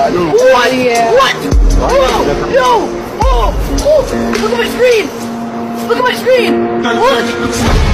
God. What? Yeah. What? Oh, no! Oh! Oh! Look at my screen! Look at my screen! Look!